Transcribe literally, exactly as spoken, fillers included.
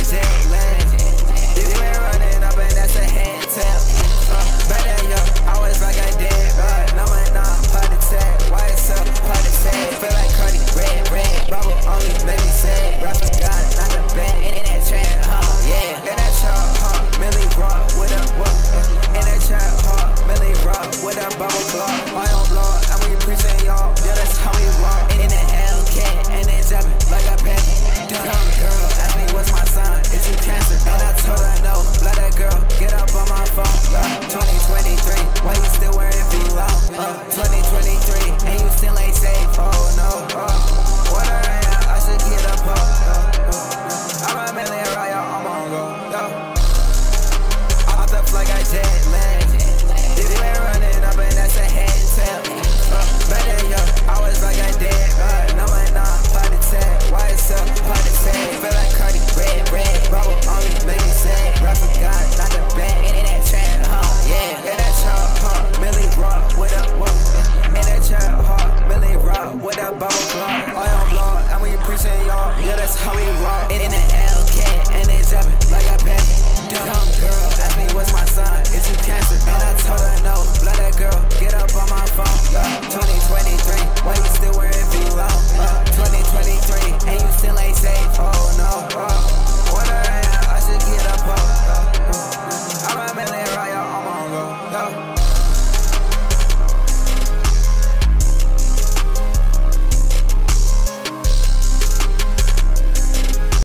jet lag. If you ain't running up and that's a head tap. Uh, better yo, I was like a dead bird. No man, nah, party tag. Why it's up, party tag.